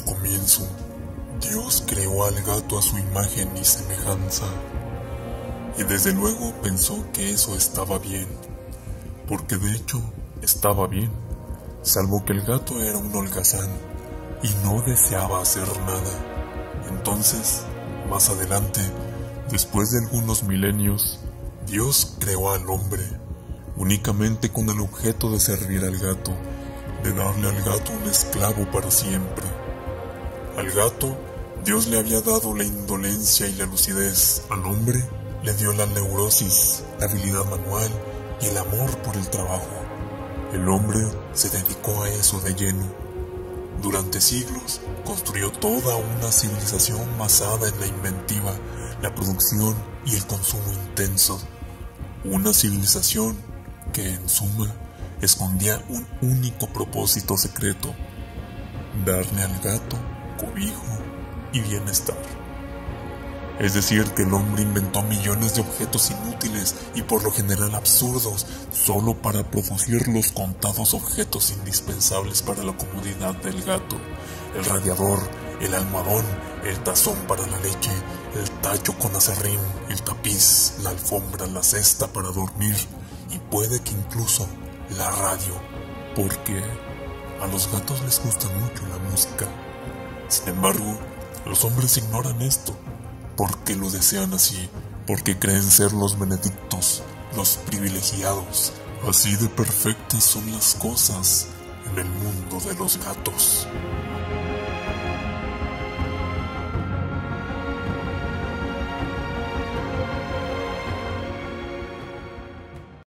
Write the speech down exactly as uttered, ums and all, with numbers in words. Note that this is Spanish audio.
comienzo, Dios creó al gato a su imagen y semejanza. Y desde luego pensó que eso estaba bien, porque de hecho estaba bien, salvo que el gato era un holgazán y no deseaba hacer nada. Entonces, más adelante, después de algunos milenios, Dios creó al hombre, únicamente con el objeto de servir al gato, de darle al gato un esclavo para siempre. Al gato, Dios le había dado la indolencia y la lucidez. Al hombre, le dio la neurosis, la habilidad manual y el amor por el trabajo. El hombre se dedicó a eso de lleno. Durante siglos, construyó toda una civilización basada en la inventiva, la producción y el consumo intenso. Una civilización que, en suma, escondía un único propósito secreto: darle al gato cobijo y bienestar. Es decir, que el hombre inventó millones de objetos inútiles y por lo general absurdos, solo para producir los contados objetos indispensables para la comodidad del gato: el radiador, el almohadón, el tazón para la leche, el tacho con aserrín, el tapiz, la alfombra, la cesta para dormir y puede que incluso la radio, porque a los gatos les gusta mucho la música. Sin embargo, los hombres ignoran esto, porque lo desean así, porque creen ser los benedictos, los privilegiados. Así de perfectas son las cosas en el mundo de los gatos.